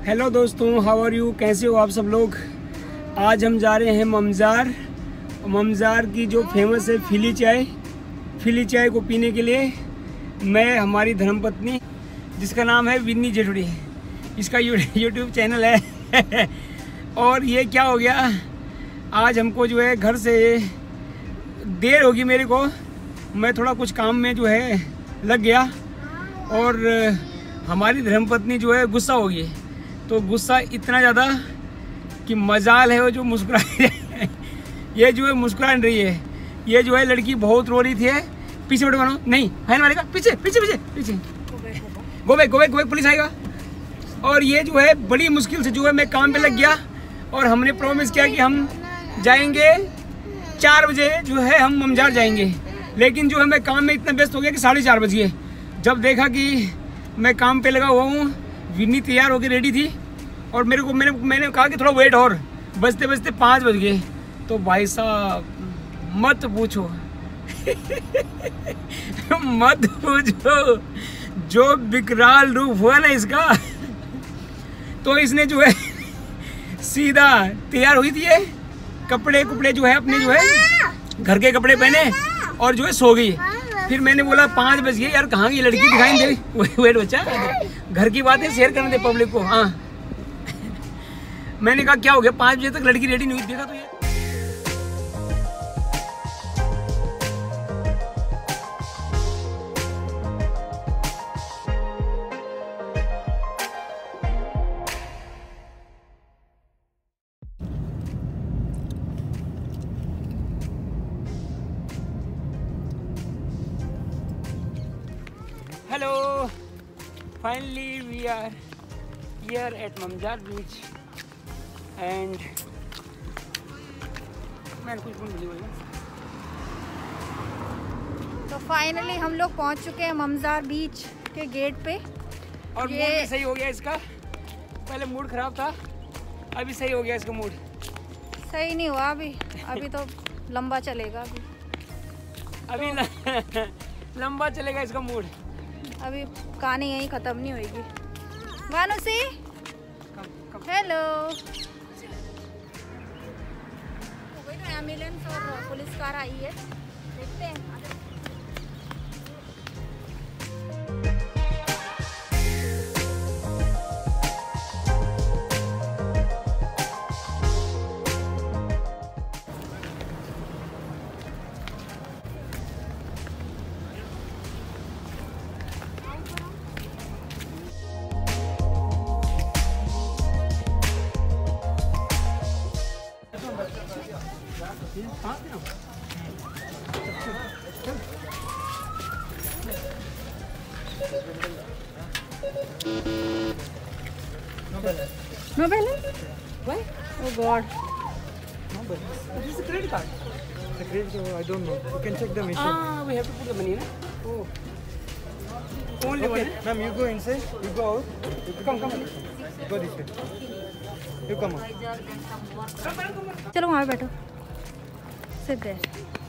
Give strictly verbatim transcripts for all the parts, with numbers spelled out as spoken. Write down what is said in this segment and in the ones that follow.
Hello दोस्तों, how are you, कैसे हो आप सब लोग। आज हम जा रहे हैं ममजार। ममजार की जो फेमस है फिली चाय, फिली चाय को पीने के लिए मैं, हमारी धर्मपत्नी जिसका नाम है विन्नी जेठुड़ी, इसका यूट्यूब चैनल है और ये क्या हो गया, आज हमको जो है घर से देर होगी मेरे को, मैं थोड़ा कुछ काम में जो है लग गया और हमारी धर्मपत्नी जो है गुस्सा हो गई। तो गुस्सा इतना ज़्यादा कि मजाल है वो जो मुस्कुरा ये जो है मुस्कुरा रही है। ये जो है लड़की बहुत रो रही थी, पीछे बैठो बनो, नहीं है मारेगा, पीछे पीछे पीछे पीछे गोबे गोबे गोबे पुलिस आएगा। और ये जो है बड़ी मुश्किल से जो है मैं काम पे लग गया और हमने प्रॉमिस किया कि हम जाएंगे चार बजे जो है हम ममजार जाएंगे, लेकिन जो है मैं काम में इतना व्यस्त हो गया कि साढ़े चार बज गए। जब देखा कि मैं काम पे लगा हुआ हूँ, विन्नी तैयार होकर रेडी थी और मेरे को मैंने मैंने कहा कि थोड़ा वेट और, बजते बजते पाँच बज गए। तो भाई साहब मत पूछो मत पूछो, जो विकराल रूप हुआ ना इसका। तो इसने जो है सीधा तैयार हुई थी, ये कपड़े कपड़े जो है अपने जो है घर के कपड़े पहने और जो है सो गई। फिर मैंने बोला पाँच बज गए यार, कहाँ की लड़की दिखाई नहीं दे। वेट बच्चा, घर की बातें शेयर करने दे पब्लिक को। हाँ मैंने कहा क्या हो गया, पाँच बजे तक लड़की रेडी नहीं हुई। देखा तो ये Hello, finally we are here at Mamjar beach and मैं कुछ बोल रही हूँ। तो फाइनली हम लोग पहुंच चुके हैं ममजार बीच के गेट पे और ये... मूड भी सही हो गया इसका। पहले मूड खराब था, अभी सही हो गया इसका मूड। सही नहीं हुआ अभी, अभी तो लंबा चलेगा अभी अभी तो... ल... लंबा चलेगा इसका मूड। अभी कहानी यहीं ख़त्म नहीं होगी। वानुसी हेलो। तो एम्बुलेंस और पुलिस कार आई है, देखते हैं। No balance? Why? Oh God. No balance. This is a credit card. The credit card, I don't know. You can check the machine. Ah, we have to put the money, na? Oh. Only Okay, one. ma'am, you go inside. You go out. You Come, come. go this way. You come out. चलो वहाँ पे बैठो, sit there.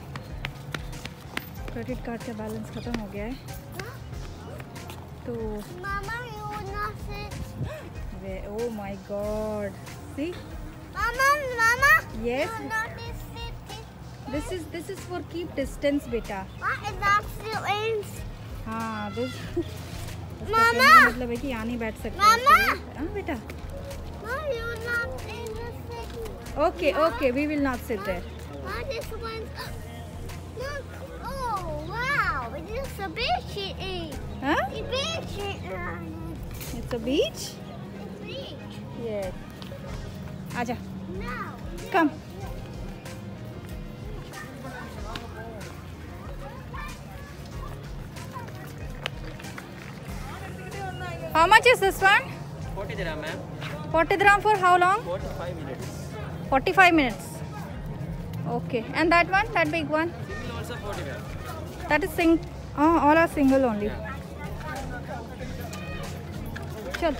Credit card का balance खत्म हो गया है तो Mama, you will not sit. oh my God, see? Mama, Mama. Yes. You will not be sitting. This is this is for keep distance, बेटा। What is that feelings? हाँ, this उसका Mama. कहने का मतलब है कि यहाँ नहीं बैठ सकते। Mama. हाँ बेटा। No, you will not be sitting. Okay, okay, we will not sit there. What is one? Look. Oh, wow. It is a beach. Huh? A beach. It's a beach? Beach. Yes. आजा, No. come. How much is this one? forty dirham, ma'am. forty dirham for how long? forty-five minutes. forty-five minutes. Okay. And that one? That big one? Single also forty dirham. That is sing. Oh, all are single only. Chal.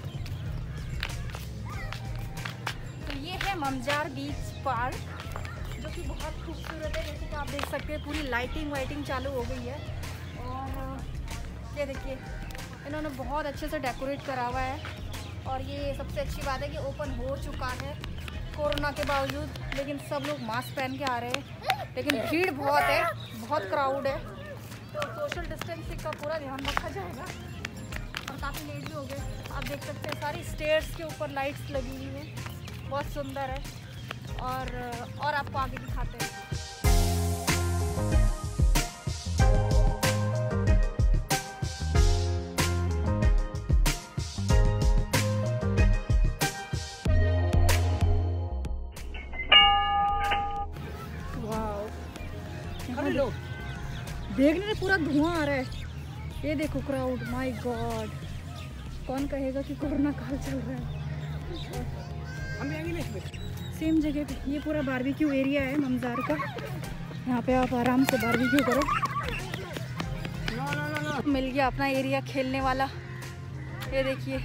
तो ये है ममजार बीच park जो कि बहुत खूबसूरत है। जैसे कि आप देख सकते हैं पूरी लाइटिंग वाइटिंग चालू हो गई है। और ये देखिए इन्होंने बहुत अच्छे से डेकोरेट करा हुआ है। और ये सबसे अच्छी बात है कि ओपन हो चुका है कोरोना के बावजूद, लेकिन सब लोग मास्क पहन के आ रहे हैं। लेकिन भीड़ बहुत है, बहुत क्राउड है, तो सोशल डिस्टेंसिंग का पूरा ध्यान रखा जाएगा। और काफ़ी लेट भी हो गए। आप देख सकते हैं सारी स्टेयर्स के ऊपर लाइट्स लगी हुई हैं, बहुत सुंदर है। और और आपको आगे दिखाते हैं। देखने में पूरा धुआं आ रहा है। ये देखो क्राउड, माय गॉड, कौन कहेगा कि कोरोना काल चल रहा है। हम आएंगे सेम जगह पे ये पूरा बारबेक्यू एरिया है ममजार का। यहाँ पे आप आराम से बारबेक्यू करो। नो नो नो नो मिल गया अपना एरिया खेलने वाला। ये देखिए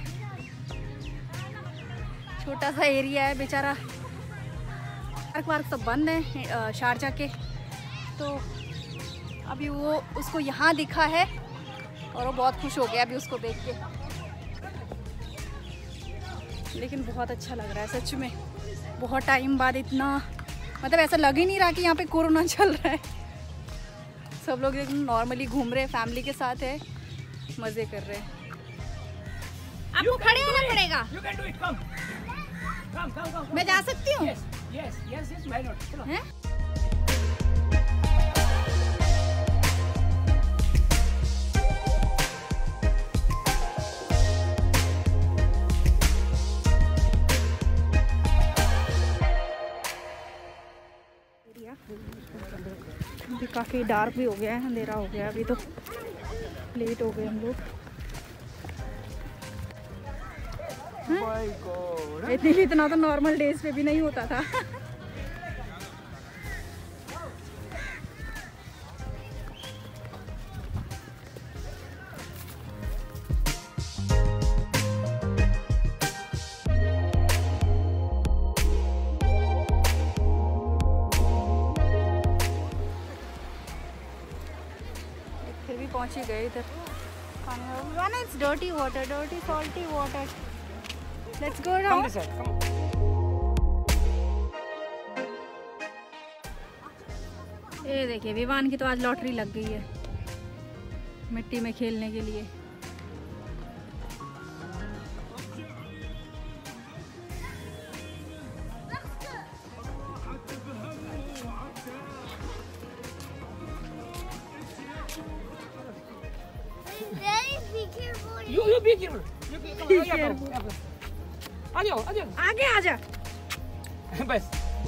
छोटा सा एरिया है बेचारा। पार्क वार्क सब बंद है शारजा के, तो अभी वो उसको यहाँ दिखा है और वो बहुत खुश हो गया अभी उसको देख के। लेकिन बहुत अच्छा लग रहा है सच में, बहुत टाइम बाद इतना, मतलब ऐसा लग ही नहीं रहा कि यहाँ पे कोरोना चल रहा है। सब लोग एकदम नॉर्मली घूम रहे हैं, फैमिली के साथ है, मज़े कर रहे हैं। आपको खड़े होना पड़ेगा। You can do it. Come. Come, come, come. मैं जा सकती हूँ? Yes, yes, yes, yes. Why not? चलो। हैं? अभी काफ़ी डार्क भी हो गया है, अंधेरा हो गया, अभी तो लेट हो गए हम लोग। इतनी इतना तो नॉर्मल डेज पे भी नहीं होता था। फिर भी पहुंच ही गए इधर। One is dirty water, dirty salty water. Let's go now. Come this side. Come. ये देखिए विवान की तो आज लॉटरी लग गई है मिट्टी में खेलने के लिए। Daddy, be careful. You, you be careful. You be come on. Careful. आ जाओ, आ जाओ। आगे आजा। बस।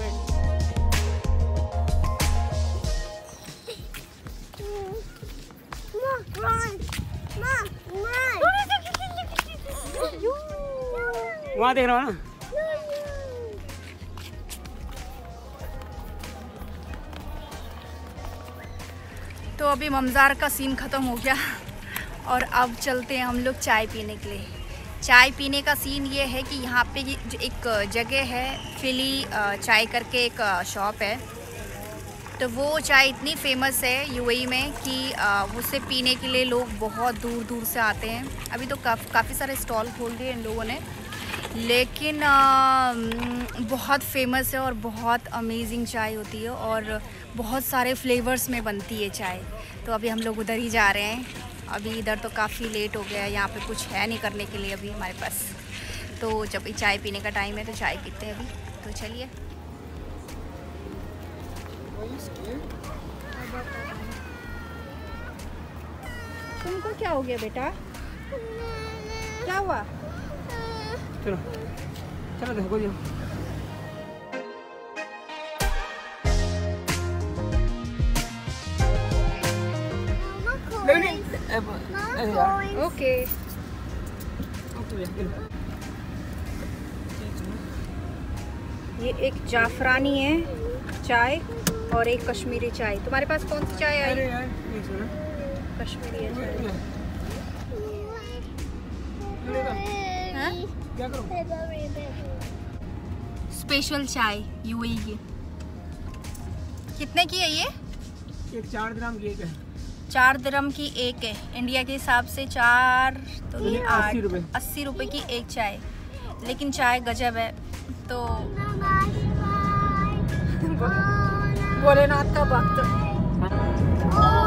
Mom, run. Mom, run. वहाँ देख रहा हूँ ना। तो अभी ममजार का सीन ख़त्म हो गया और अब चलते हैं हम लोग चाय पीने के लिए। चाय पीने का सीन ये है कि यहाँ पे जो एक जगह है फिली चाय करके एक शॉप है, तो वो चाय इतनी फेमस है यूएई में कि उसे पीने के लिए लोग बहुत दूर दूर से आते हैं। अभी तो काफ़ी काफ़ी सारे स्टॉल खोल दिए इन लोगों ने, लेकिन आ, बहुत फेमस है और बहुत अमेजिंग चाय होती है और बहुत सारे फ्लेवर्स में बनती है चाय। तो अभी हम लोग उधर ही जा रहे हैं। अभी इधर तो काफ़ी लेट हो गया है, यहाँ पे कुछ है नहीं करने के लिए अभी हमारे पास, तो जब चाय पीने का टाइम है तो चाय पीते हैं अभी। तो चलिए। तुमको क्या हो गया बेटा? क्या हुआ? चलो चलो देखो जी। ओके। ये एक जाफरानी है चाय और एक कश्मीरी चाय। तुम्हारे पास कौन सी चाय आई? कश्मीरी है चाय। हाँ? क्या करो? स्पेशल चाय यूएई की। कितने की है ये? एक चार ग्राम की एक है, चार दिरहम की एक है। इंडिया के हिसाब से चार तो ये आठ, अस्सी रुपए। अस्सी रुपए की एक चाय। लेकिन चाय गजब है। तो भोलेनाथ का भक्त।